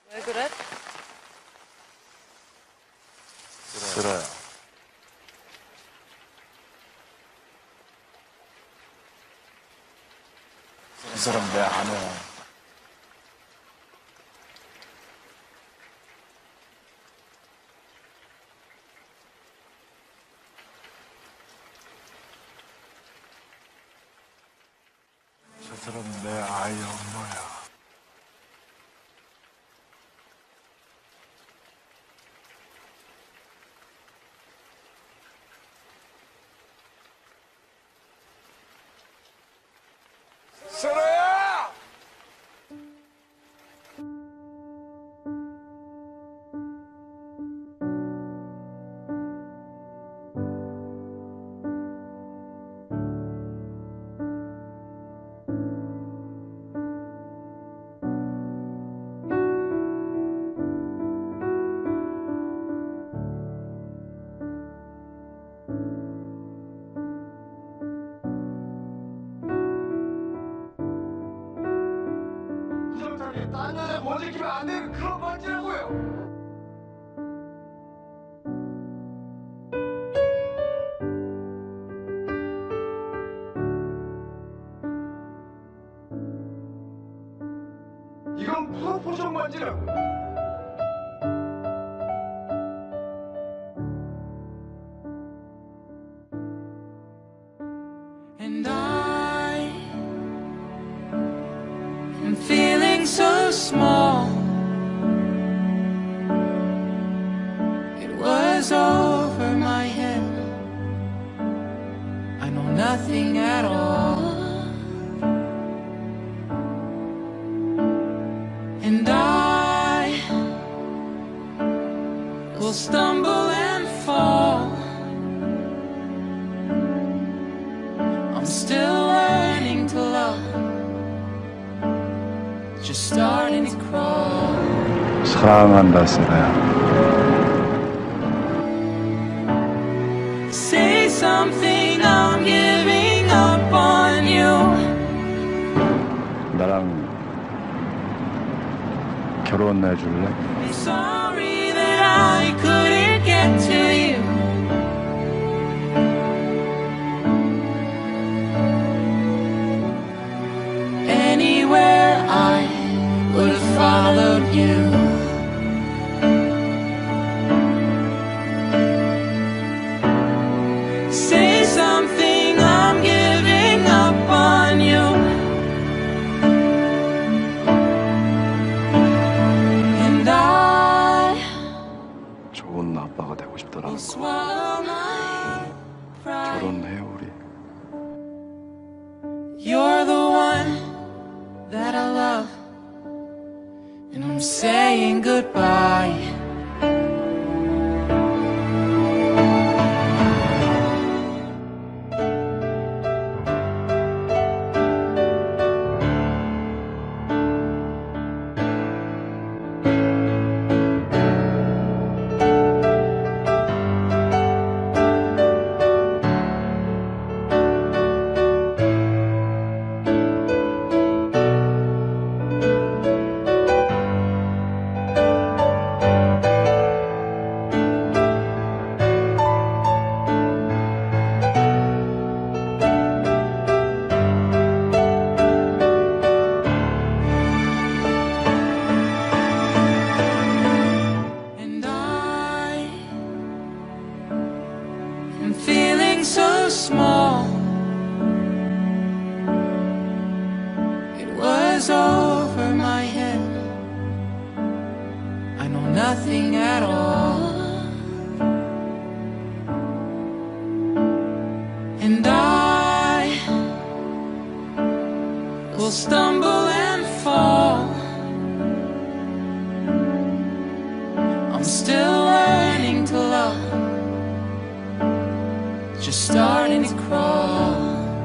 왜 그래? 싫어요. 이 사람 내 아내야. 저 사람 내 아이 엄마야. 설아야! 딴 여자 먼저 끼면 안 되는 그런 반지라고요. 이건 프로포션 반지라고. And I am feeling so small. It was over my head. I know nothing at all. And I will stumble and fall. I'm still learning to love, just starting to crawl. 사랑한다, 설아야. Say something, I'm giving up on you. 나랑 결혼해줄래? I'm sorry that I couldn't get to you. Anywhere I would have followed you. Say something, I'm giving up on you. And I 좋은 아빠가 되고 will 싶더라는 거. swallow my pride. 결혼해, 우리. You're the one that I love, and I'm saying goodbye. And I am feeling so small. It was over my head. I know nothing at all. And I will stumble and fall. I'm still learning to love, just starting to crawl.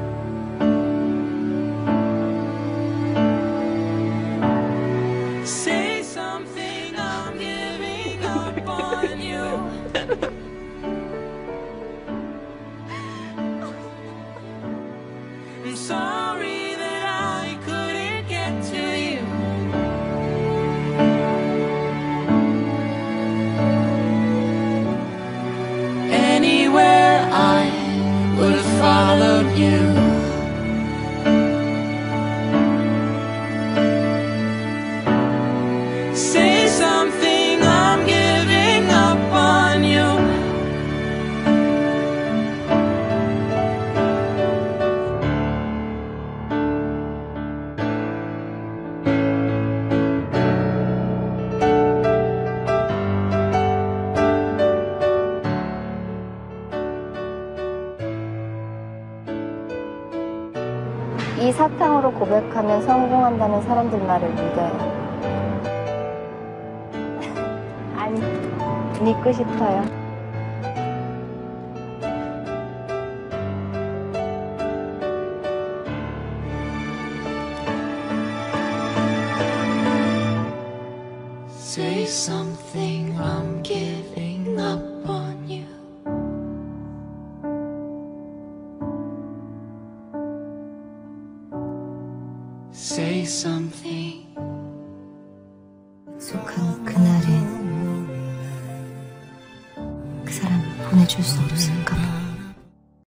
Say something, I'm giving up on you. I'm sorry that I couldn't get to you. 사탕으로 고백하면 성공한다는 사람들 말을 믿어요. 아니, 믿고 싶어요. Say something, I'm giving up on you. Say something. 약속한 그날에 그 사람 보내줄 수 없을까?